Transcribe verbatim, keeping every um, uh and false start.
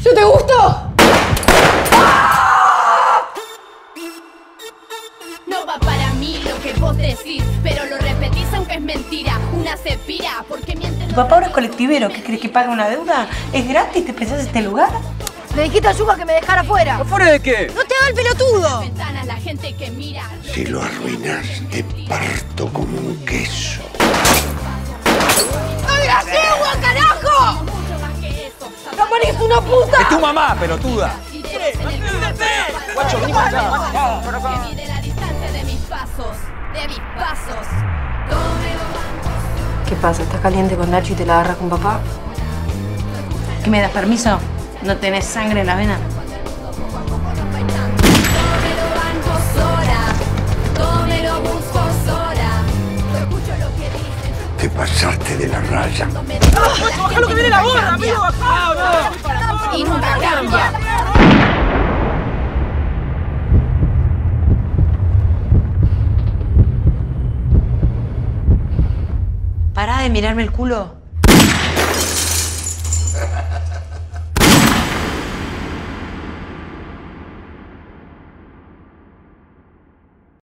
¿Yo te gusto? No va para mí lo que vos decís, pero lo repetís aunque es mentira. Una se pira porque miente. Tu papá ahora es colectivero. ¿Qué crees que paga una deuda? ¿Es gratis? ¿Te pensás este lugar? Le dijiste a Yuka que me dejara afuera. ¿Afuera de qué? ¡No te hagas el pelotudo! Ventanas, la gente que mira. Si lo arruinas, te parto como un queso. ¡No digas yegua, carajo! Mucho más que eso. ¡Capaz es una puta! ¡Es tu mamá, pelotuda! Guacho, vení para acá. Vamos, para acá. Que mide la distancia de mis pasos, de mis pasos. ¿Qué pasa? ¿Estás caliente con Nacho y te la agarras con papá? ¿Qué me das permiso? ¿No tenés sangre en la vena? Te pasaste de la raya. ¡Baja lo que viene la gorra, amigo! ¡Bajá, Y nunca cambia. Pará de mirarme el culo.